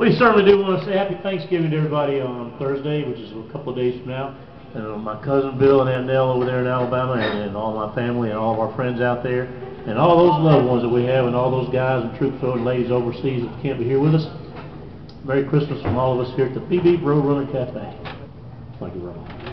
We certainly do want to say happy Thanksgiving to everybody on Thursday, which is a couple of days from now. And my cousin Bill and Aunt Nell over there in Alabama, and all my family and all of our friends out there, and all those loved ones that we have, and all those guys and troops and ladies overseas that can't be here with us. Merry Christmas from all of us here at the Beep Beep Roadrunner Cafe. Thank you, Ron.